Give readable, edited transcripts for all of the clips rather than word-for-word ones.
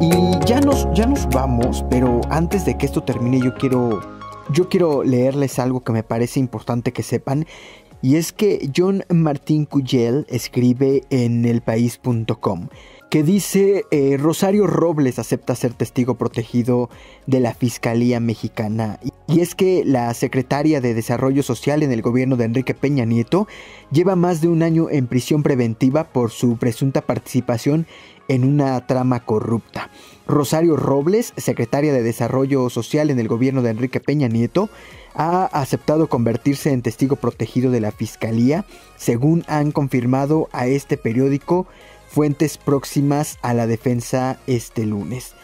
Ya nos vamos, pero antes de que esto termine yo quiero leerles algo que me parece importante que sepan. Y es que John Martín Cuyel escribe en elpaís.com que dice Rosario Robles acepta ser testigo protegido de la Fiscalía Mexicana. Y es que la secretaria de Desarrollo Social en el gobierno de Enrique Peña Nieto lleva más de un año en prisión preventiva por su presunta participación en una trama corrupta. Rosario Robles, secretaria de Desarrollo Social en el gobierno de Enrique Peña Nieto, ha aceptado convertirse en testigo protegido de la Fiscalía, según han confirmado a este periódico fuentes próximas a la defensa este lunes.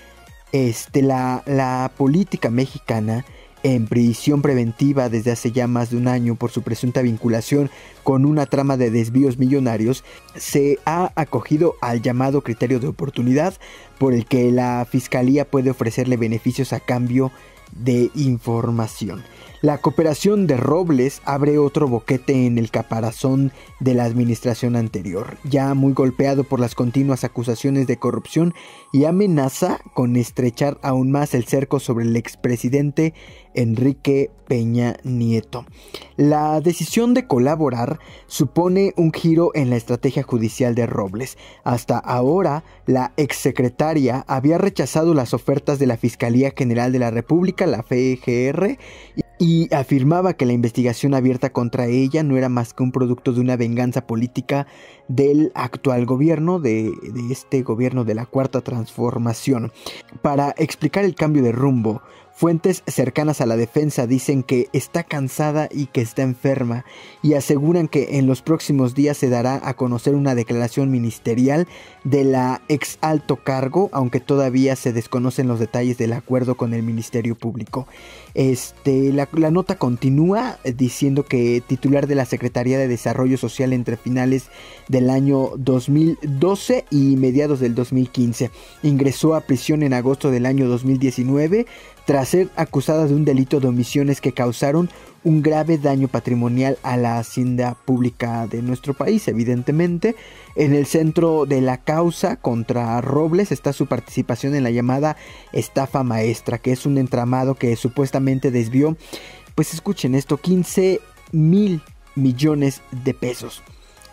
La política mexicana en prisión preventiva desde hace ya más de un año por su presunta vinculación con una trama de desvíos millonarios, se ha acogido al llamado criterio de oportunidad, por el que la Fiscalía puede ofrecerle beneficios a cambio de información. La cooperación de Robles abre otro boquete en el caparazón de la administración anterior, ya muy golpeado por las continuas acusaciones de corrupción, y amenaza con estrechar aún más el cerco sobre el expresidente Enrique Peña Nieto. La decisión de colaborar supone un giro en la estrategia judicial de Robles. Hasta ahora, la exsecretaria había rechazado las ofertas de la Fiscalía General de la República, la FGR, y afirmaba que la investigación abierta contra ella no era más que un producto de una venganza política del actual gobierno, de este gobierno de la Cuarta Transformación. Para explicar el cambio de rumbo, fuentes cercanas a la defensa dicen que está cansada y que está enferma, y aseguran que en los próximos días se dará a conocer una declaración ministerial de la ex alto cargo, aunque todavía se desconocen los detalles del acuerdo con el Ministerio Público. La nota continúa diciendo que titular de la Secretaría de Desarrollo Social entre finales del año 2012 y mediados del 2015 ingresó a prisión en agosto del año 2019 tras ser acusada de un delito de omisiones que causaron un grave daño patrimonial a la hacienda pública de nuestro país. Evidentemente, en el centro de la causa contra Robles está su participación en la llamada estafa maestra, que es un entramado que supuestamente desvió, pues escuchen esto, 15,000 millones de pesos,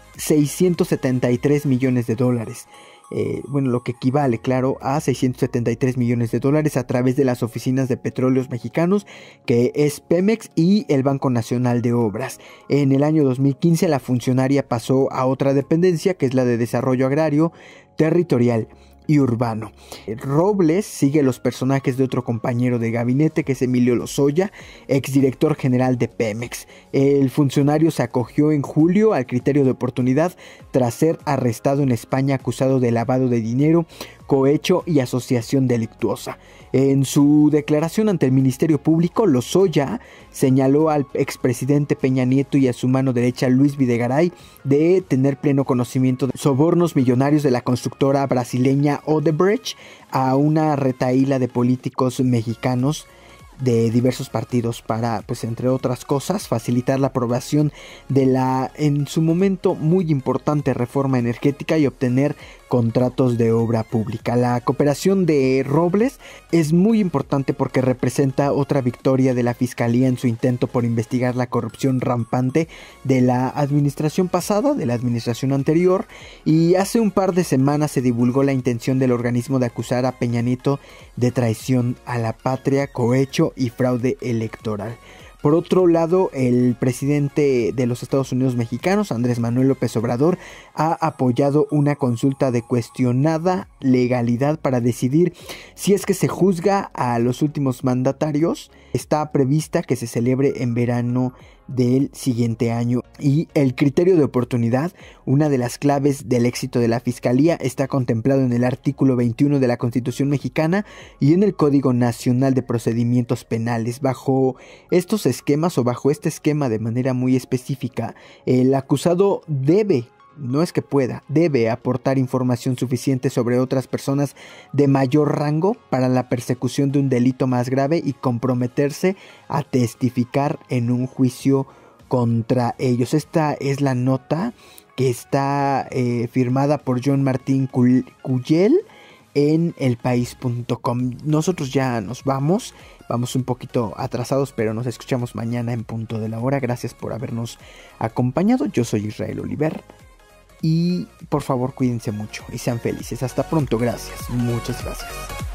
673 millones de dólares. Lo que equivale, claro, a 673 millones de dólares a través de las oficinas de petróleos mexicanos, que es Pemex, y el Banco Nacional de Obras. En el año 2015 la funcionaria pasó a otra dependencia, que es la de Desarrollo Agrario, Territorial y Urbano. Robles sigue los personajes de otro compañero de gabinete, que es Emilio Lozoya, exdirector general de Pemex. El funcionario se acogió en julio al criterio de oportunidad tras ser arrestado en España acusado de lavado de dinero, cohecho y asociación delictuosa. En su declaración ante el Ministerio Público, Lozoya señaló al expresidente Peña Nieto y a su mano derecha Luis Videgaray de tener pleno conocimiento de sobornos millonarios de la constructora brasileña Odebrecht a una retahíla de políticos mexicanos de diversos partidos para, pues entre otras cosas, facilitar la aprobación de la, en su momento, muy importante reforma energética y obtener contratos de obra pública. La cooperación de Robles es muy importante porque representa otra victoria de la Fiscalía en su intento por investigar la corrupción rampante de la administración pasada, de la administración anterior, y hace un par de semanas se divulgó la intención del organismo de acusar a Peña Nieto de traición a la patria, cohecho y fraude electoral. Por otro lado, el presidente de los Estados Unidos mexicanos, Andrés Manuel López Obrador, ha apoyado una consulta de cuestionada legalidad para decidir si es que se juzga a los últimos mandatarios. Está prevista que se celebre en verano del siguiente año, y el criterio de oportunidad, una de las claves del éxito de la Fiscalía, está contemplado en el artículo 21 de la Constitución mexicana y en el Código Nacional de Procedimientos Penales. Bajo estos esquemas, o bajo este esquema de manera muy específica, el acusado debe, no es que pueda, debe aportar información suficiente sobre otras personas de mayor rango para la persecución de un delito más grave y comprometerse a testificar en un juicio contra ellos. Esta es la nota que está firmada por John Martín Cuyel en elpaís.com. Nosotros ya nos vamos un poquito atrasados, pero nos escuchamos mañana en punto de la hora. Gracias por habernos acompañado. Yo soy Israel Oliver y por favor cuídense mucho y sean felices. Hasta pronto, gracias, muchas gracias.